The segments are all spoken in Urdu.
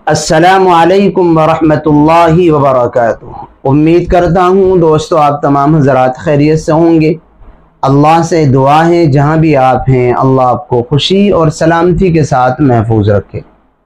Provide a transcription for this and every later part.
السلام علیکم ورحمۃ اللہ وبرکاتہ۔ امید کرتا ہوں دوستو آپ تمام حضرات خیریت سے ہوں گے۔ اللہ سے دعا ہے جہاں بھی آپ ہیں اللہ آپ کو خوشی اور سلامتی کے ساتھ محفوظ رکھے۔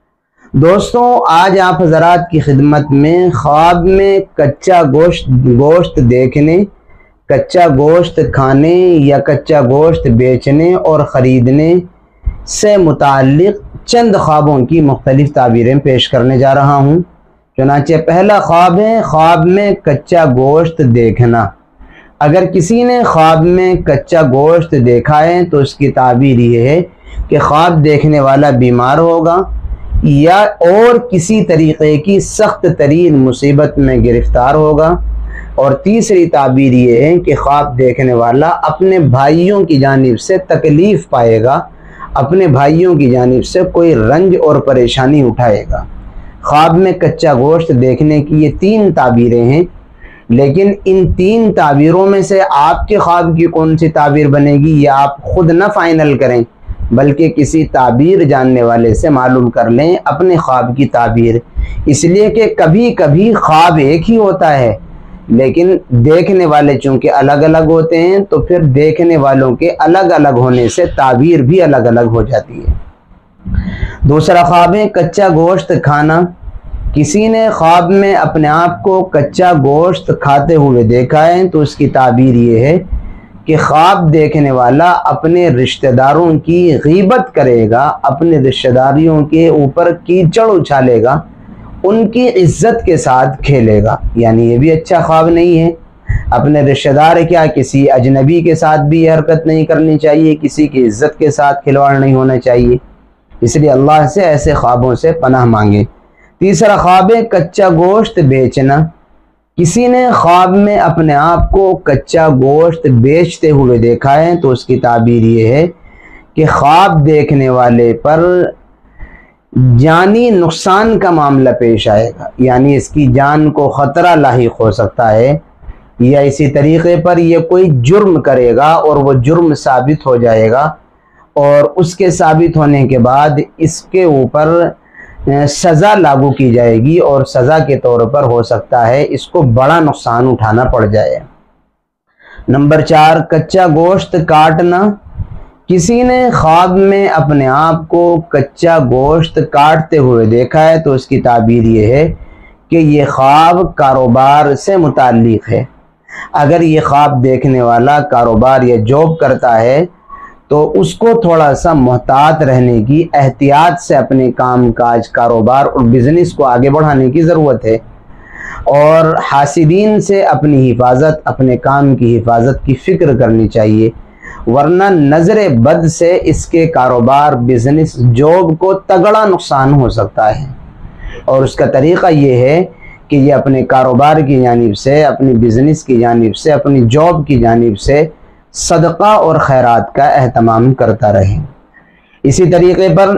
دوستو آج آپ حضرات کی خدمت میں خواب میں کچا گوشت دیکھنے، کچا گوشت کھانے یا کچا گوشت بیچنے اور خریدنے سے متعلق چند خوابوں کی مختلف تعبیریں پیش کرنے جا رہا ہوں۔ چنانچہ پہلا خواب ہے خواب میں کچا گوشت دیکھنا۔ اگر کسی نے خواب میں کچا گوشت دیکھا ہے تو اس کی تعبیر یہ ہے کہ خواب دیکھنے والا بیمار ہوگا یا اور کسی طریقے کی سخت ترین مصیبت میں گرفتار ہوگا، اور تیسری تعبیر یہ ہے کہ خواب دیکھنے والا اپنے بھائیوں کی جانب سے تکلیف پائے گا، اپنے بھائیوں کی جانب سے کوئی رنج اور پریشانی اٹھائے گا۔ خواب میں کچا گوشت دیکھنے کی یہ تین تعبیریں ہیں، لیکن ان تین تعبیروں میں سے آپ کے خواب کی کون سی تعبیر بنے گی یہ آپ خود نہ فائنل کریں، بلکہ کسی تعبیر جاننے والے سے معلوم کر لیں اپنے خواب کی تعبیر، اس لیے کہ کبھی کبھی خواب ایک ہی ہوتا ہے لیکن دیکھنے والے چونکہ الگ الگ ہوتے ہیں تو پھر دیکھنے والوں کے الگ الگ ہونے سے تعبیر بھی الگ الگ ہو جاتی ہے۔ دوسرا خواب ہے کچا گوشت کھانا۔ کسی نے خواب میں اپنے آپ کو کچا گوشت کھاتے ہوئے دیکھا ہے تو اس کی تعبیر یہ ہے کہ خواب دیکھنے والا اپنے رشتہ داروں کی غیبت کرے گا، اپنے رشتہ داریوں کے اوپر کیچڑ اچھالے گا، ان کی عزت کے ساتھ کھیلے گا۔ یعنی یہ بھی اچھا خواب نہیں ہے۔ اپنے رشتہ دار کیا کسی اجنبی کے ساتھ بھی یہ حرکت نہیں کرنی چاہیے، کسی کی عزت کے ساتھ کھلواڑ نہیں ہونا چاہیے، اس لیے اللہ سے ایسے خوابوں سے پناہ مانگیں۔ تیسرا خواب ہے کچا گوشت بیچنا۔ کسی نے خواب میں اپنے آپ کو کچا گوشت بیچتے ہوئے دیکھا ہے تو اس کی تعبیر یہ ہے کہ خواب دیکھنے والے پر جانی نقصان کا معاملہ پیش آئے گا، یعنی اس کی جان کو خطرہ لاحق ہو سکتا ہے، یا اسی طریقے پر یہ کوئی جرم کرے گا اور وہ جرم ثابت ہو جائے گا، اور اس کے ثابت ہونے کے بعد اس کے اوپر سزا لاگو کی جائے گی، اور سزا کے طور پر ہو سکتا ہے اس کو بڑا نقصان اٹھانا پڑ جائے۔ نمبر 4 کچا گوشت کاٹنا۔ کسی نے خواب میں اپنے آپ کو کچا گوشت کاٹتے ہوئے دیکھا ہے تو اس کی تعبیر یہ ہے کہ یہ خواب کاروبار سے متعلق ہے۔ اگر یہ خواب دیکھنے والا کاروبار یا جاب کرتا ہے تو اس کو تھوڑا سا محتاط رہنے کی، احتیاط سے اپنے کام کاج، کاروبار اور بزنس کو آگے بڑھانے کی ضرورت ہے، اور حاسدین سے اپنی حفاظت، اپنے کام کی حفاظت کی فکر کرنی چاہیے، ورنہ نظر بد سے اس کے کاروبار، بزنس، جاب کو تگڑا نقصان ہو سکتا ہے۔ اور اس کا طریقہ یہ ہے کہ یہ اپنے کاروبار کی جانب سے، اپنی بزنس کی جانب سے، اپنی جاب کی جانب سے صدقہ اور خیرات کا اہتمام کرتا رہے۔ اسی طریقے پر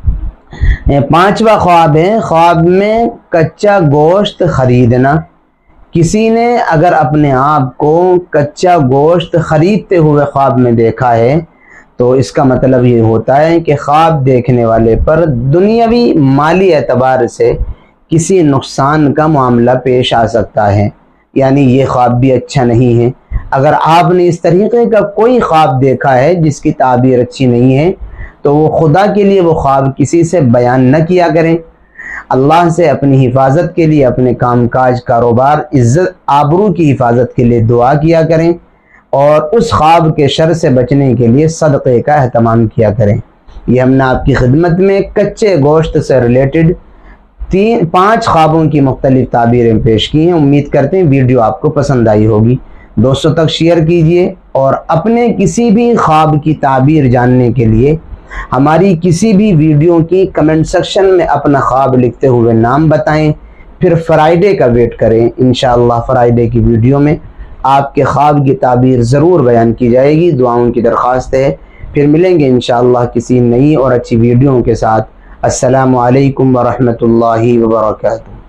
5واں خواب ہے خواب میں کچا گوشت خریدنا۔ کسی نے اگر اپنے آپ کو کچا گوشت خریدتے ہوئے خواب میں دیکھا ہے تو اس کا مطلب یہ ہوتا ہے کہ خواب دیکھنے والے پر دنیاوی مالی اعتبار سے کسی نقصان کا معاملہ پیش آ سکتا ہے، یعنی یہ خواب بھی اچھا نہیں ہے۔ اگر آپ نے اس طریقے کا کوئی خواب دیکھا ہے جس کی تعبیر اچھی نہیں ہے تو وہ خدا کے لیے وہ خواب کسی سے بیان نہ کیا کریں۔ اللہ سے اپنی حفاظت کے لیے، اپنے کام کاج، کاروبار، عزت، آبرو کی حفاظت کے لیے دعا کیا کریں، اور اس خواب کے شر سے بچنے کے لیے صدقے کا اہتمام کیا کریں۔ یہ ہم نے آپ کی خدمت میں کچے گوشت سے ریلیٹڈ 5 خوابوں کی مختلف تعبیریں پیش کی ہیں۔ امید کرتے ہیں ویڈیو آپ کو پسند آئی ہوگی۔ دوستوں تک شیئر کیجئے، اور اپنے کسی بھی خواب کی تعبیر جاننے کے لیے ہماری کسی بھی ویڈیو کی کمنٹ سیکشن میں اپنا خواب لکھتے ہوئے نام بتائیں، پھر فرائیڈے کا ویٹ کریں۔ انشاءاللہ فرائیڈے کی ویڈیو میں آپ کے خواب کی تعبیر ضرور بیان کی جائے گی۔ دعاؤں کی درخواست ہے۔ پھر ملیں گے انشاءاللہ کسی نئی اور اچھی ویڈیو کے ساتھ۔ السلام علیکم ورحمۃ اللہ وبرکاتہ۔